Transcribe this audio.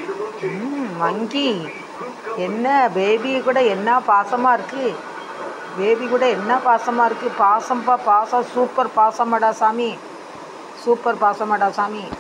மங்கி என்ன பேபி கூட என்ன பாசமாக இருக்குது. பேபி கூட என்ன பாசமாக இருக்குது. பாசம்ப்பா பாசம். சூப்பர் பாசமாடா சாமி. சூப்பர் பாசமாடா சாமி.